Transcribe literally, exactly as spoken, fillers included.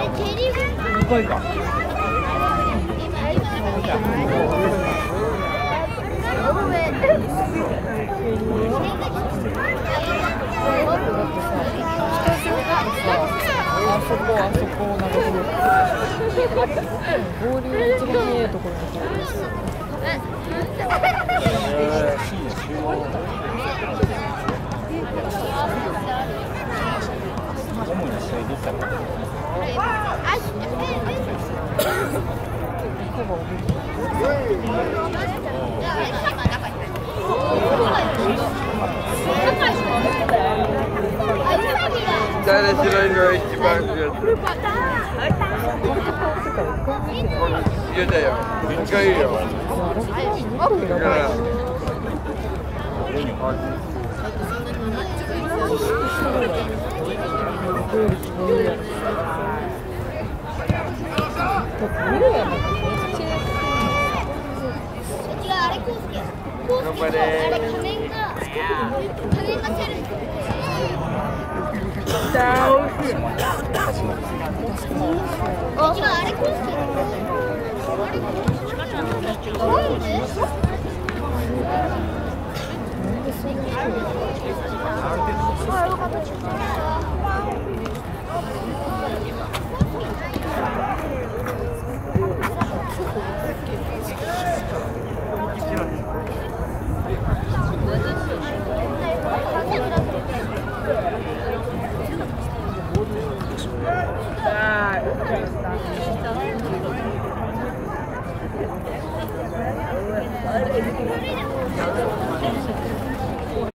回か。あそこあそこなんか合流の一番いいところに来てます。 誰白いのが一番いいやつ。いやだよ。一回いいよ。だから。頑張れ。 あ